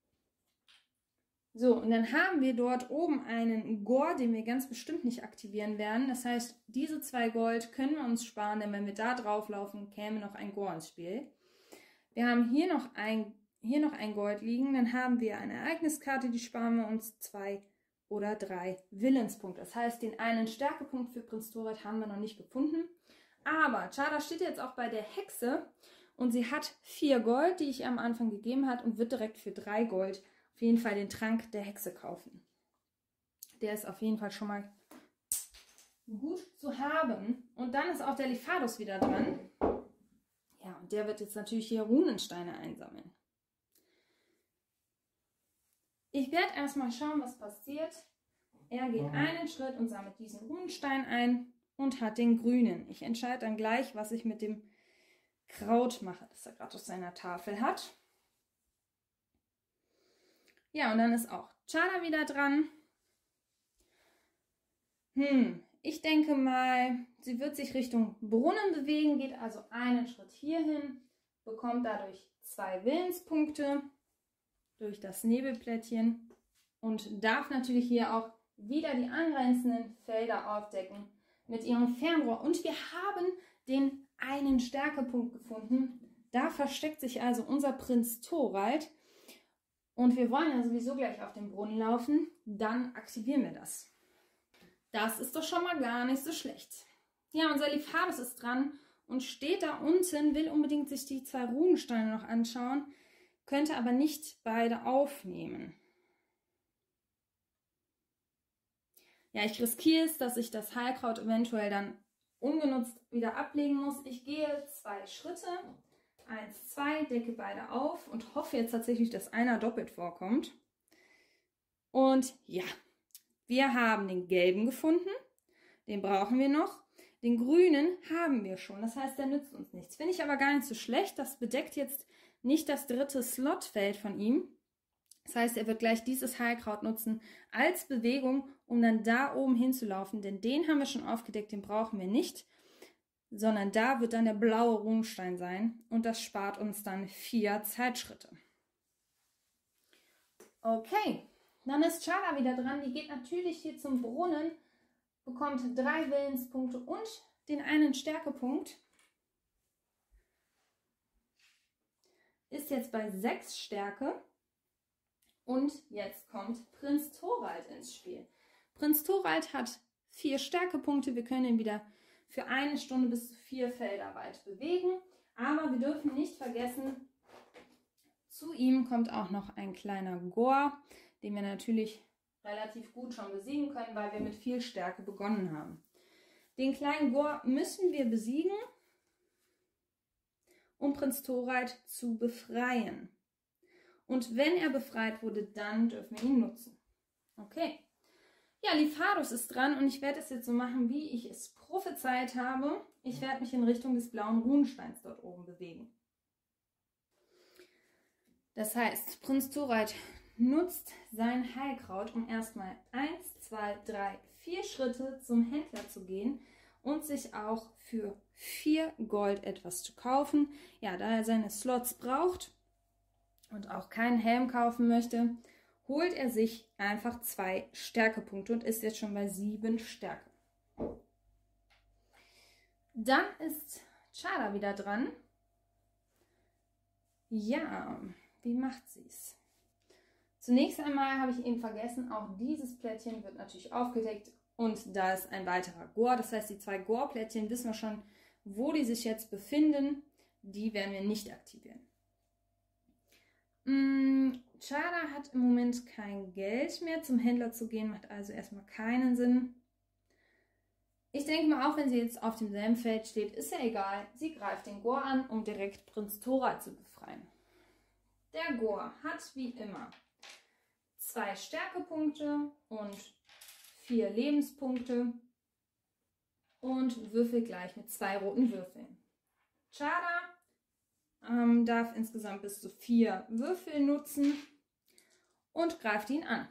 So, und dann haben wir dort oben einen Gor, den wir ganz bestimmt nicht aktivieren werden. Das heißt, diese zwei Gold können wir uns sparen, denn wenn wir da drauf laufen, käme noch ein Gor ins Spiel. Wir haben hier noch ein, hier noch ein Gold liegen, dann haben wir eine Ereigniskarte, die sparen wir uns zwei oder drei Willenspunkte. Das heißt, den einen Stärkepunkt für Prinz Thoral haben wir noch nicht gefunden. Aber Chada steht jetzt auch bei der Hexe und sie hat vier Gold, die ich ihr am Anfang gegeben habe und wird direkt für drei Gold auf jeden Fall den Trank der Hexe kaufen. Der ist auf jeden Fall schon mal gut zu haben. Und dann ist auch der Lifardus wieder dran. Ja, und der wird jetzt natürlich hier Runensteine einsammeln. Ich werde erstmal schauen, was passiert. Er geht einen Schritt und sammelt diesen Runenstein ein und hat den grünen. Ich entscheide dann gleich, was ich mit dem Kraut mache, das er gerade auf seiner Tafel hat. Ja, und dann ist auch Chara wieder dran. Hm, ich denke mal, sie wird sich Richtung Brunnen bewegen, geht also einen Schritt hierhin, bekommt dadurch zwei Willenspunkte durch das Nebelplättchen und darf natürlich hier auch wieder die angrenzenden Felder aufdecken mit ihrem Fernrohr. Und wir haben den einen Stärkepunkt gefunden. Da versteckt sich also unser Prinz Thorald. Und wir wollen ja sowieso gleich auf den Brunnen laufen. Dann aktivieren wir das. Das ist doch schon mal gar nicht so schlecht. Ja, unser Lifardus ist dran und steht da unten, will unbedingt sich die zwei Runensteine noch anschauen, könnte aber nicht beide aufnehmen. Ja, ich riskiere es, dass ich das Heilkraut eventuell dann ungenutzt wieder ablegen muss. Ich gehe zwei Schritte, eins, zwei, decke beide auf und hoffe jetzt tatsächlich, dass einer doppelt vorkommt. Und ja, wir haben den gelben gefunden, den brauchen wir noch. Den grünen haben wir schon, das heißt, der nützt uns nichts. Finde ich aber gar nicht so schlecht, das bedeckt jetzt nicht das dritte Slotfeld von ihm. Das heißt, er wird gleich dieses Heilkraut nutzen als Bewegung, um dann da oben hinzulaufen. Denn den haben wir schon aufgedeckt, den brauchen wir nicht. Sondern da wird dann der blaue Runenstein sein. Und das spart uns dann vier Zeitschritte. Okay, dann ist Chara wieder dran. Die geht natürlich hier zum Brunnen, bekommt drei Willenspunkte und den einen Stärkepunkt. Ist jetzt bei sechs Stärke. Und jetzt kommt Prinz Thorald ins Spiel. Prinz Thorald hat vier Stärkepunkte. Wir können ihn wieder für eine Stunde bis zu vier Felder weit bewegen. Aber wir dürfen nicht vergessen, zu ihm kommt auch noch ein kleiner Gor, den wir natürlich relativ gut schon besiegen können, weil wir mit viel Stärke begonnen haben. Den kleinen Gor müssen wir besiegen, um Prinz Thorald zu befreien. Und wenn er befreit wurde, dann dürfen wir ihn nutzen. Okay. Ja, Lifardus ist dran und ich werde es jetzt so machen, wie ich es prophezeit habe. Ich werde mich in Richtung des blauen Runensteins dort oben bewegen. Das heißt, Prinz Thorald nutzt sein Heilkraut, um erstmal eins, zwei, drei, vier Schritte zum Händler zu gehen und sich auch für vier Gold etwas zu kaufen. Ja, da er seine Slots braucht und auch keinen Helm kaufen möchte, holt er sich einfach zwei Stärkepunkte und ist jetzt schon bei sieben Stärke. Dann ist Chara wieder dran. Ja, wie macht sie es? Zunächst einmal habe ich eben vergessen, auch dieses Plättchen wird natürlich aufgedeckt und da ist ein weiterer Gor. Das heißt, die zwei Gor-Plättchen wissen wir schon, wo die sich jetzt befinden. Die werden wir nicht aktivieren. Chara hat im Moment kein Geld mehr. Zum Händler zu gehen macht also erstmal keinen Sinn. Ich denke mal, auch wenn sie jetzt auf demselben Feld steht, ist ja egal. Sie greift den Gor an, um direkt Prinz Thorald zu befreien. Der Gor hat wie immer zwei Stärkepunkte und vier Lebenspunkte und würfelt gleich mit zwei roten Würfeln. Chara ähm, darf insgesamt bis zu vier Würfel nutzen und greift ihn an.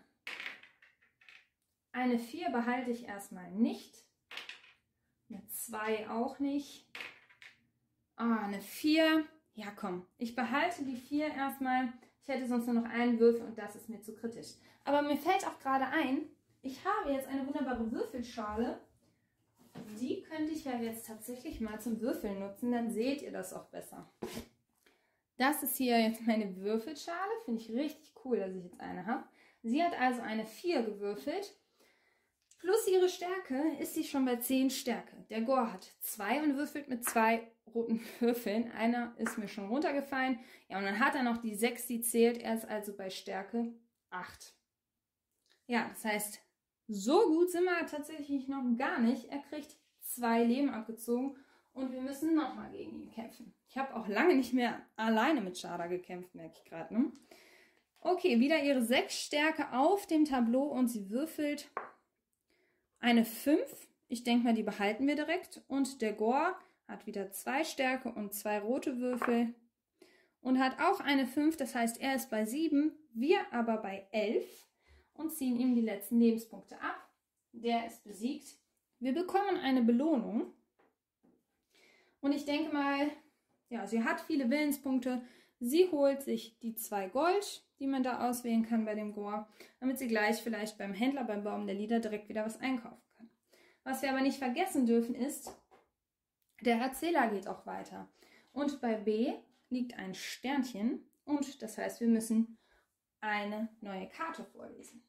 Eine vier behalte ich erstmal nicht. Eine zwei auch nicht. Ah, eine vier. Ja, komm. Ich behalte die vier erstmal. Ich hätte sonst nur noch einen Würfel und das ist mir zu kritisch. Aber mir fällt auch gerade ein, ich habe jetzt eine wunderbare Würfelschale. Die könnte ich ja jetzt tatsächlich mal zum Würfeln nutzen. Dann seht ihr das auch besser. Das ist hier jetzt meine Würfelschale. Finde ich richtig cool, dass ich jetzt eine habe. Sie hat also eine vier gewürfelt. Plus ihre Stärke ist sie schon bei zehn Stärke. Der Gor hat zwei und würfelt mit zwei roten Würfeln. Einer ist mir schon runtergefallen. Ja, und dann hat er noch die sechs, die zählt. Er ist also bei Stärke acht. Ja, das heißt, so gut sind wir tatsächlich noch gar nicht. Er kriegt zwei Leben abgezogen Und wir müssen nochmal gegen ihn kämpfen. Ich habe auch lange nicht mehr alleine mit Chara gekämpft, merke ich gerade. Ne? Okay, wieder ihre sechs Stärke auf dem Tableau und sie würfelt eine fünf. Ich denke mal, die behalten wir direkt. Und der Gore hat wieder zwei Stärke und zwei rote Würfel. Und hat auch eine fünf, das heißt, er ist bei sieben, wir aber bei elf und ziehen ihm die letzten Lebenspunkte ab. Der ist besiegt. Wir bekommen eine Belohnung. Und ich denke mal, ja, sie hat viele Willenspunkte. Sie holt sich die zwei Gold, die man da auswählen kann bei dem Gore, damit sie gleich vielleicht beim Händler, beim Baum der Lieder direkt wieder was einkaufen kann. Was wir aber nicht vergessen dürfen ist, der Erzähler geht auch weiter. Und bei B liegt ein Sternchen und das heißt, wir müssen eine neue Karte vorlesen.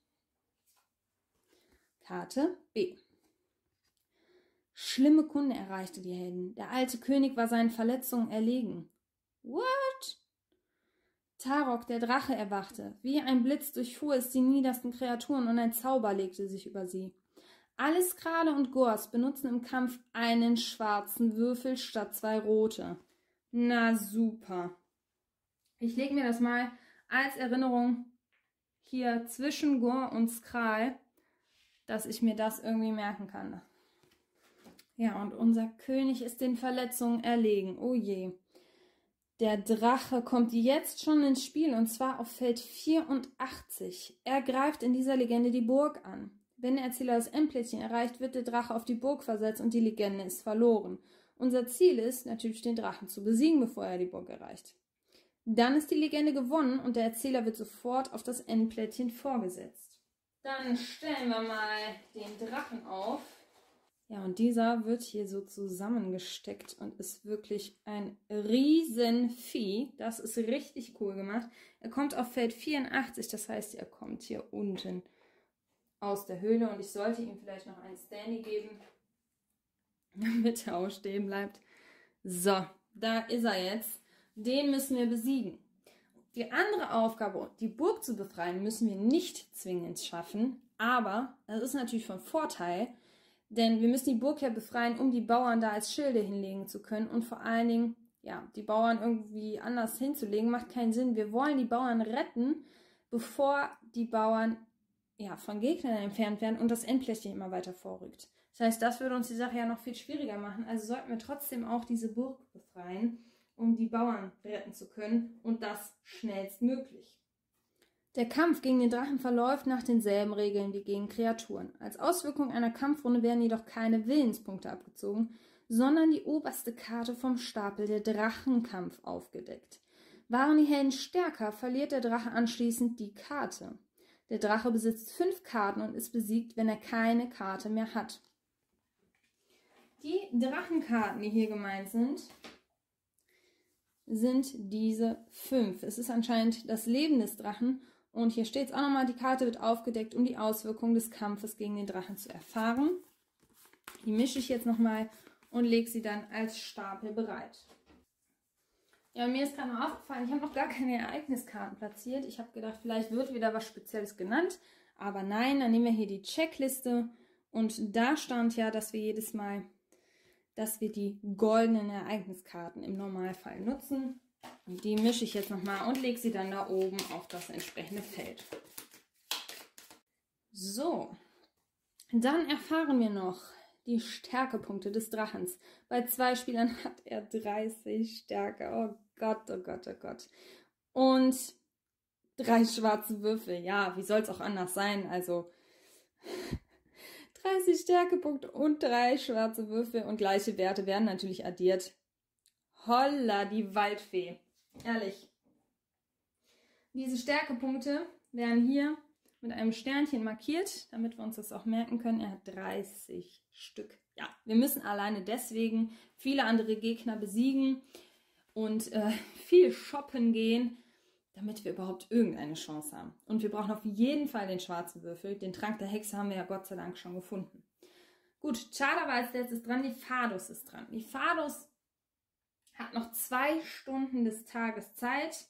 Karte B. Schlimme Kunde erreichte die Helden. Der alte König war seinen Verletzungen erlegen. What? Tarok, der Drache, erwachte. Wie ein Blitz durchfuhr es die niedersten Kreaturen und ein Zauber legte sich über sie. Alle Skrale und Gors benutzen im Kampf einen schwarzen Würfel statt zwei rote. Na super. Ich lege mir das mal als Erinnerung hier zwischen Gore und Skral, dass ich mir das irgendwie merken kann. Ja, und unser König ist den Verletzungen erlegen. Oh je. Der Drache kommt jetzt schon ins Spiel und zwar auf Feld vierundachtzig. Er greift in dieser Legende die Burg an. Wenn der Erzähler das Endplättchen erreicht, wird der Drache auf die Burg versetzt und die Legende ist verloren. Unser Ziel ist natürlich, den Drachen zu besiegen, bevor er die Burg erreicht. Dann ist die Legende gewonnen und der Erzähler wird sofort auf das Endplättchen vorgesetzt. Dann stellen wir mal den Drachen auf. Ja, und dieser wird hier so zusammengesteckt und ist wirklich ein Riesenvieh. Das ist richtig cool gemacht. Er kommt auf Feld vierundachtzig, das heißt, er kommt hier unten aus der Höhle und ich sollte ihm vielleicht noch einen Standy geben, damit er auch stehen bleibt. So, da ist er jetzt. Den müssen wir besiegen. Die andere Aufgabe, die Burg zu befreien, müssen wir nicht zwingend schaffen, aber das ist natürlich von Vorteil, denn wir müssen die Burg ja befreien, um die Bauern da als Schilde hinlegen zu können und vor allen Dingen, ja, die Bauern irgendwie anders hinzulegen, macht keinen Sinn. Wir wollen die Bauern retten, bevor die Bauern ja, von Gegnern entfernt werden und das Endplättchen immer weiter vorrückt. Das heißt, das würde uns die Sache ja noch viel schwieriger machen. Also sollten wir trotzdem auch diese Burg befreien, um die Bauern retten zu können und das schnellstmöglich. Der Kampf gegen den Drachen verläuft nach denselben Regeln wie gegen Kreaturen. Als Auswirkung einer Kampfrunde werden jedoch keine Willenspunkte abgezogen, sondern die oberste Karte vom Stapel der Drachenkampf aufgedeckt. Waren die Helden stärker, verliert der Drache anschließend die Karte. Der Drache besitzt fünf Karten und ist besiegt, wenn er keine Karte mehr hat. Die Drachenkarten, die hier gemeint sind, sind diese fünf. Es ist anscheinend das Leben des Drachen. Und hier steht es auch nochmal, die Karte wird aufgedeckt, um die Auswirkungen des Kampfes gegen den Drachen zu erfahren. Die mische ich jetzt nochmal und lege sie dann als Stapel bereit. Ja, und mir ist gerade noch aufgefallen, ich habe noch gar keine Ereigniskarten platziert. Ich habe gedacht, vielleicht wird wieder was Spezielles genannt. Aber nein, dann nehmen wir hier die Checkliste. Und da stand ja, dass wir jedes Mal, dass wir die goldenen Ereigniskarten im Normalfall nutzen. Und die mische ich jetzt nochmal und lege sie dann da oben auf das entsprechende Feld. So, dann erfahren wir noch die Stärkepunkte des Drachens. Bei zwei Spielern hat er dreißig Stärke. Oh Gott, oh Gott, oh Gott. Und drei schwarze Würfel. Ja, wie soll es auch anders sein? Also dreißig Stärkepunkte und drei schwarze Würfel und gleiche Werte werden natürlich addiert. Holla, die Waldfee. Ehrlich. Diese Stärkepunkte werden hier mit einem Sternchen markiert, damit wir uns das auch merken können. Er hat dreißig Stück. Ja, wir müssen alleine deswegen viele andere Gegner besiegen und äh, viel shoppen gehen, damit wir überhaupt irgendeine Chance haben. Und wir brauchen auf jeden Fall den schwarzen Würfel. Den Trank der Hexe haben wir ja Gott sei Dank schon gefunden. Gut, Chara war als letztes dran. Die Phados ist dran. Die Phados hat noch zwei Stunden des Tages Zeit.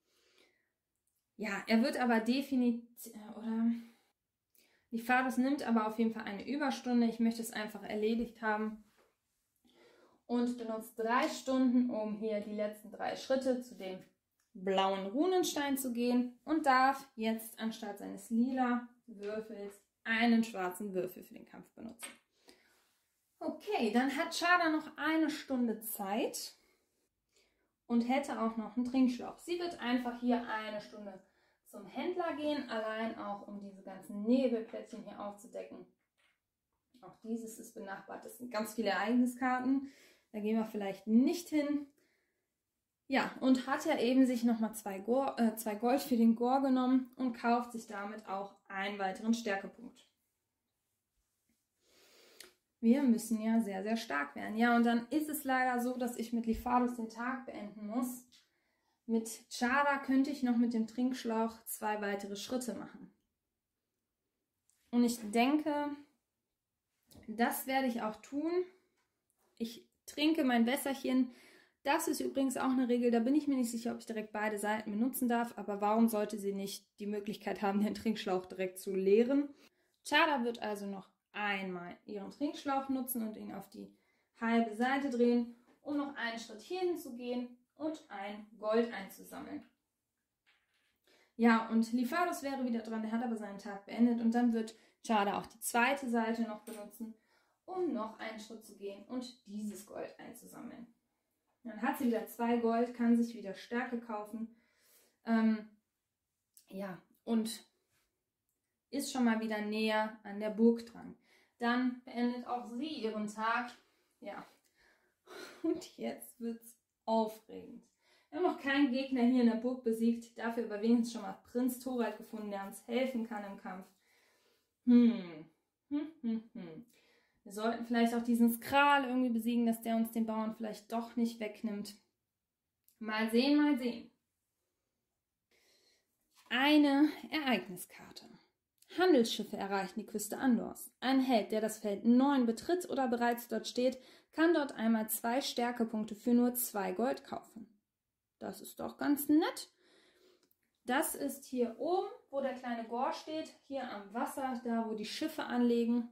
Ja, er wird aber definitiv, oder? Die Phados nimmt aber auf jeden Fall eine Überstunde. Ich möchte es einfach erledigt haben. und benutzt drei Stunden, um hier die letzten drei Schritte zu dem blauen Runenstein zu gehen und darf jetzt anstatt seines lila Würfels einen schwarzen Würfel für den Kampf benutzen. Okay, dann hat Chada noch eine Stunde Zeit und hätte auch noch einen Trinkschlauch. Sie wird einfach hier eine Stunde zum Händler gehen, allein auch um diese ganzen Nebelplättchen hier aufzudecken. Auch dieses ist benachbart. Das sind ganz viele Ereigniskarten. Da gehen wir vielleicht nicht hin. Ja, und hat ja eben sich nochmal zwei, äh, zwei Gold für den Gore genommen und kauft sich damit auch einen weiteren Stärkepunkt. Wir müssen ja sehr, sehr stark werden. Ja, und dann ist es leider so, dass ich mit Lifados den Tag beenden muss. Mit Chada könnte ich noch mit dem Trinkschlauch zwei weitere Schritte machen. Und ich denke, das werde ich auch tun. Ich trinke mein Wässerchen. Das ist übrigens auch eine Regel, da bin ich mir nicht sicher, ob ich direkt beide Seiten benutzen darf. Aber warum sollte sie nicht die Möglichkeit haben, den Trinkschlauch direkt zu leeren? Chada wird also noch einmal ihren Trinkschlauch nutzen und ihn auf die halbe Seite drehen, um noch einen Schritt hierhin zu gehen und ein Gold einzusammeln. Ja, und Lifados wäre wieder dran, der hat aber seinen Tag beendet und dann wird Chada auch die zweite Seite noch benutzen, um noch einen Schritt zu gehen und dieses Gold einzusammeln. Dann hat sie wieder zwei Gold, kann sich wieder Stärke kaufen. Ähm, ja, und ist schon mal wieder näher an der Burg dran. Dann beendet auch sie ihren Tag. Ja, und jetzt wird es aufregend. Wir haben noch keinen Gegner hier in der Burg besiegt. Dafür aber wenigstens schon mal Prinz Thorald gefunden, der uns helfen kann im Kampf. Hm. Hm, hm, hm. Wir sollten vielleicht auch diesen Skral irgendwie besiegen, dass der uns den Bauern vielleicht doch nicht wegnimmt. Mal sehen, mal sehen. Eine Ereigniskarte. Handelsschiffe erreichen die Küste Andors. Ein Held, der das Feld neun betritt oder bereits dort steht, kann dort einmal zwei Stärkepunkte für nur zwei Gold kaufen. Das ist doch ganz nett. Das ist hier oben, wo der kleine Gore steht, hier am Wasser, da wo die Schiffe anlegen.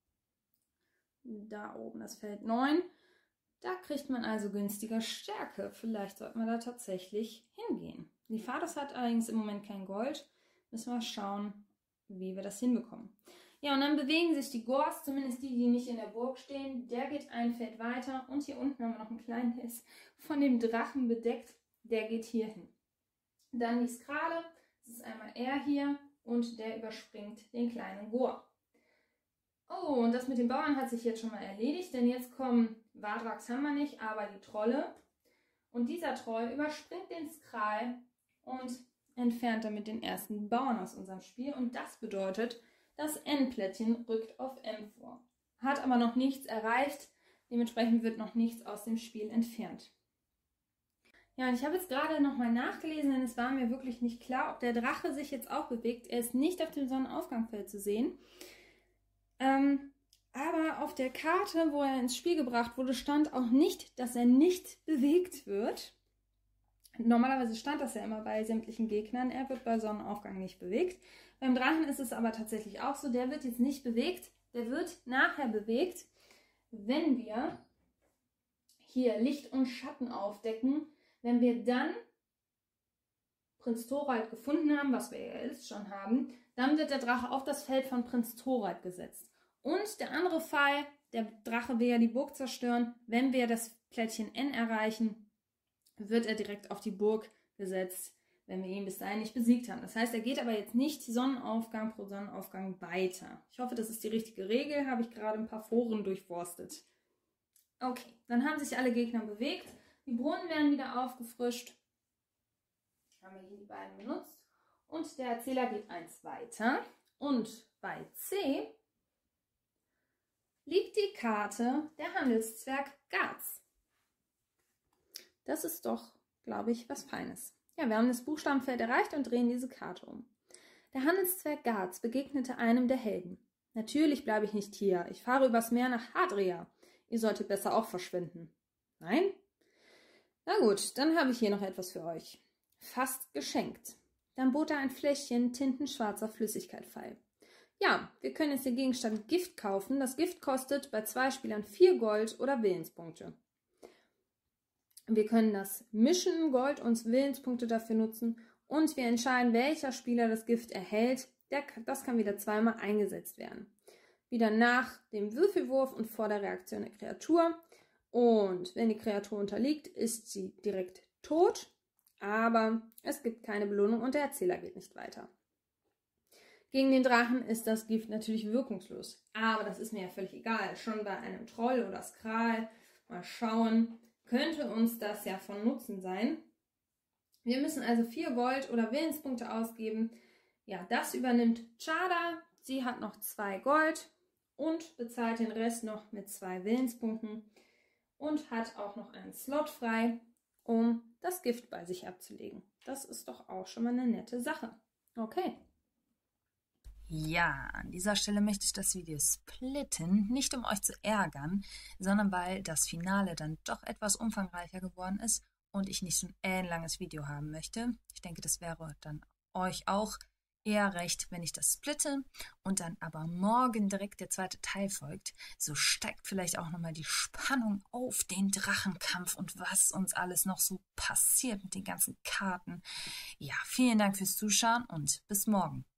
Da oben das Feld neun. Da kriegt man also günstiger Stärke. Vielleicht sollten wir da tatsächlich hingehen. Lifados hat allerdings im Moment kein Gold. Müssen wir schauen, wie wir das hinbekommen. Ja, und dann bewegen sich die Gors, zumindest die, die nicht in der Burg stehen. Der geht ein Feld weiter und hier unten haben wir noch einen kleinen, der ist von dem Drachen bedeckt. Der geht hier hin. Dann die Skrale, das ist einmal er hier und der überspringt den kleinen Gor. Oh, und das mit den Bauern hat sich jetzt schon mal erledigt, denn jetzt kommen, Wadrax haben wir nicht, aber die Trolle. Und dieser Troll überspringt den Skral und entfernt damit den ersten Bauern aus unserem Spiel. Und das bedeutet, das N-Plättchen rückt auf M vor. Hat aber noch nichts erreicht, dementsprechend wird noch nichts aus dem Spiel entfernt. Ja, und ich habe jetzt gerade nochmal nachgelesen, denn es war mir wirklich nicht klar, ob der Drache sich jetzt auch bewegt. Er ist nicht auf dem Sonnenaufgangfeld zu sehen. Ähm, aber auf der Karte, wo er ins Spiel gebracht wurde, stand auch nicht, dass er nicht bewegt wird. Normalerweise stand das ja immer bei sämtlichen Gegnern, er wird bei Sonnenaufgang nicht bewegt. Beim Drachen ist es aber tatsächlich auch so, der wird jetzt nicht bewegt, der wird nachher bewegt, wenn wir hier Licht und Schatten aufdecken. Wenn wir dann Prinz Thorald gefunden haben, was wir ja jetzt schon haben, dann wird der Drache auf das Feld von Prinz Thorald gesetzt. Und der andere Fall, der Drache will ja die Burg zerstören. Wenn wir das Plättchen N erreichen, wird er direkt auf die Burg gesetzt, wenn wir ihn bis dahin nicht besiegt haben. Das heißt, er geht aber jetzt nicht Sonnenaufgang pro Sonnenaufgang weiter. Ich hoffe, das ist die richtige Regel. Habe ich gerade ein paar Foren durchforstet. Okay, dann haben sich alle Gegner bewegt. Die Brunnen werden wieder aufgefrischt. Haben wir hier die beiden benutzt. Und der Erzähler geht eins weiter. Und bei C liegt die Karte der Handelszwerg Garz. Das ist doch, glaube ich, was Feines. Ja, wir haben das Buchstabenfeld erreicht und drehen diese Karte um. Der Handelszwerg Garz begegnete einem der Helden. Natürlich bleibe ich nicht hier. Ich fahre übers Meer nach Hadria. Ihr solltet besser auch verschwinden. Nein? Na gut, dann habe ich hier noch etwas für euch. Fast geschenkt. Dann bot er ein Fläschchen tintenschwarzer Flüssigkeit feil. Ja, wir können jetzt den Gegenstand Gift kaufen. Das Gift kostet bei zwei Spielern vier Gold oder Willenspunkte. Wir können das mischen, Gold und Willenspunkte dafür nutzen und wir entscheiden, welcher Spieler das Gift erhält. Der, das kann wieder zweimal eingesetzt werden. Wieder nach dem Würfelwurf und vor der Reaktion der Kreatur. Und wenn die Kreatur unterliegt, ist sie direkt tot, aber es gibt keine Belohnung und der Erzähler geht nicht weiter. Gegen den Drachen ist das Gift natürlich wirkungslos, aber das ist mir ja völlig egal. Schon bei einem Troll oder Skral, mal schauen, könnte uns das ja von Nutzen sein. Wir müssen also vier Gold oder Willenspunkte ausgeben. Ja, das übernimmt Chada. Sie hat noch zwei Gold und bezahlt den Rest noch mit zwei Willenspunkten und hat auch noch einen Slot frei, um das Gift bei sich abzulegen. Das ist doch auch schon mal eine nette Sache. Okay. Ja, an dieser Stelle möchte ich das Video splitten, nicht um euch zu ärgern, sondern weil das Finale dann doch etwas umfangreicher geworden ist und ich nicht so ein ellenlanges Video haben möchte. Ich denke, das wäre dann euch auch eher recht, wenn ich das splitte und dann aber morgen direkt der zweite Teil folgt. So steigt vielleicht auch nochmal die Spannung auf den Drachenkampf und was uns alles noch so passiert mit den ganzen Karten. Ja, vielen Dank fürs Zuschauen und bis morgen.